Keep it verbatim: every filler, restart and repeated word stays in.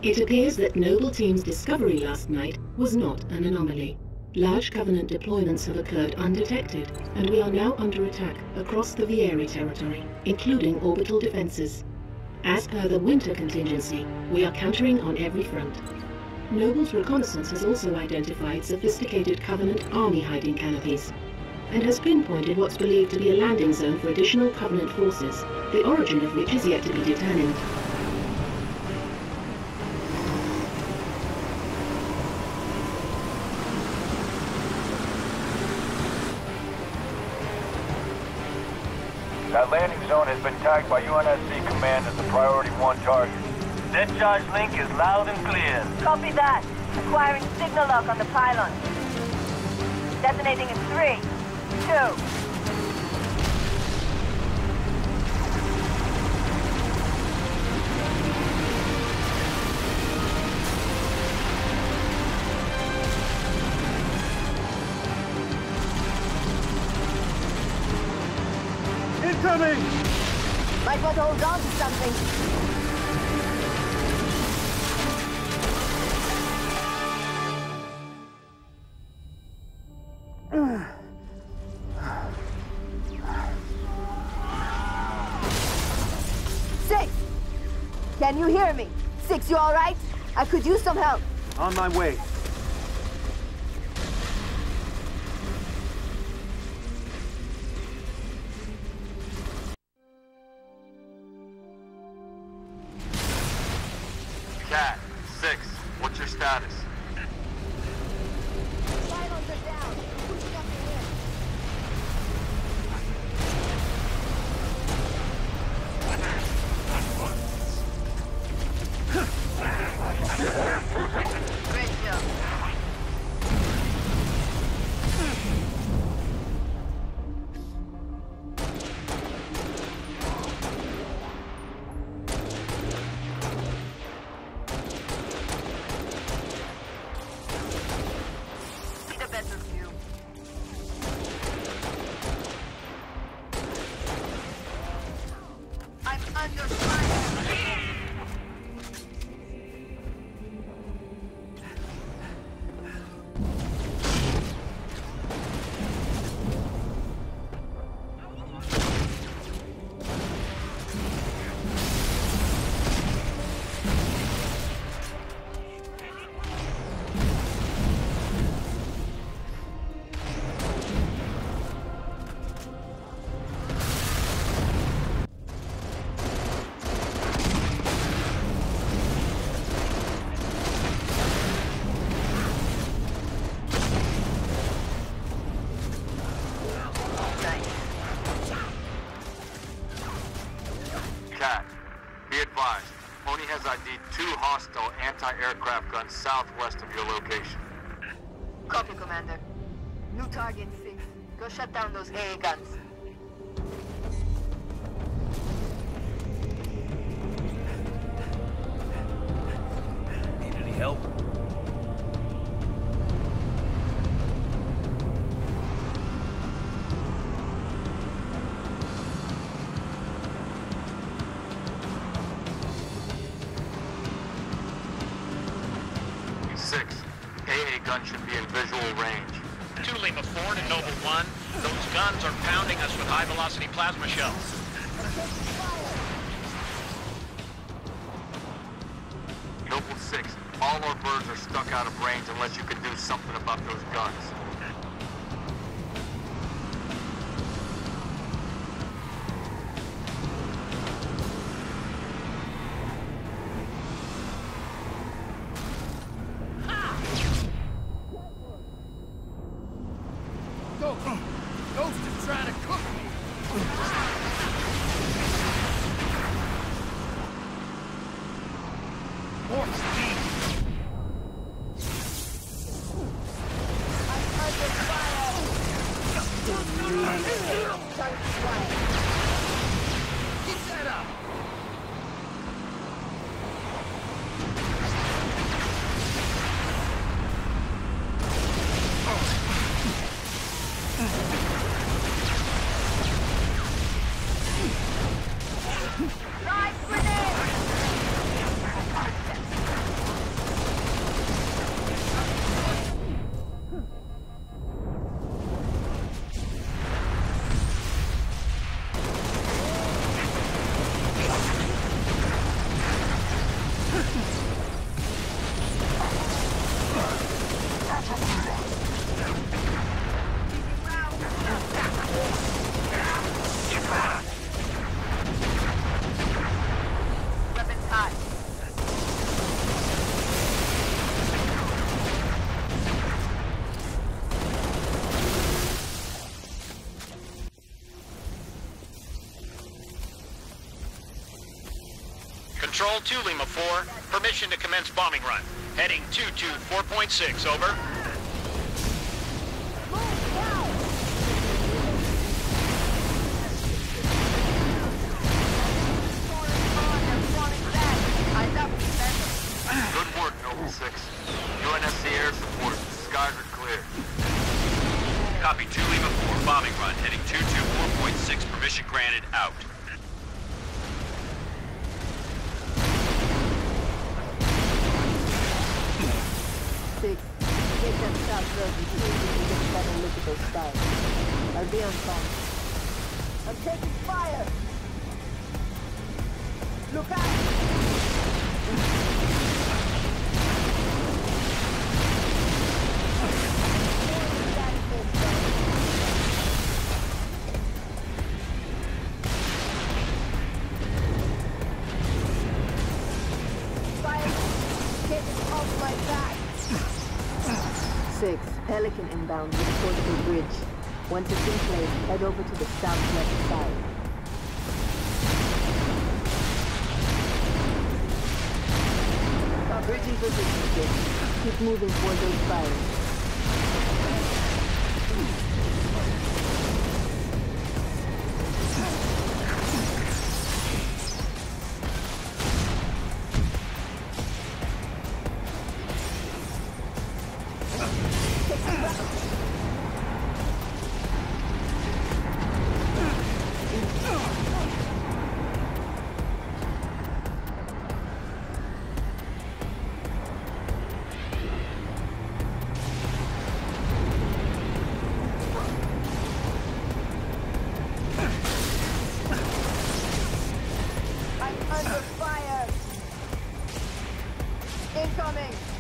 It appears that Noble Team's discovery last night was not an anomaly. Large Covenant deployments have occurred undetected, and we are now under attack across the Vieri territory, including orbital defenses. As per the winter contingency, we are countering on every front. Noble's reconnaissance has also identified sophisticated Covenant army hiding canopies, and has pinpointed what's believed to be a landing zone for additional Covenant forces, the origin of which is yet to be determined. That landing zone has been tagged by U N S C Command as a priority one target. That charge link is loud and clear. Copy that. Acquiring signal lock on the pylon. Detonating in three, two. Incoming! Might want to hold on to something. Six! Can you hear me? Six, you all right? I could use some help. On my way. Cat, six, what's your status? Pylons are down. Pushing up the hill. Great job. Need a better view. I'm under fire. Cat, be advised, Pony has I D'd two hostile anti-aircraft guns southwest of your location. Copy, Commander. New target, Six. Go shut down those A A guns. Need any help? Six, A A gun should be in visual range. Two Lima four to Noble one. Those guns are pounding us with high-velocity plasma shells. Noble six, all our birds are stuck out of range unless you can do something about those guns. Ghost is trying to cook me. More speed. I'm under fire. Keep that up. Live grenade! Control to Lima four. Permission to commence bombing run. Heading two two four point six, over. Good work, Noble six. U N S C air support. Skies are clear. Copy two Lima four, bombing run, heading two two four point six, permission granted, out. Six, take that south road and see if we can get a better look at those stars. I'll be on phone. I'm taking fire! Look out! Six, Pelican inbound with a portable bridge. Once it's in place, head over to the southwest side. Bridge in position, Six. Keep moving toward those fires. Under fire! Incoming!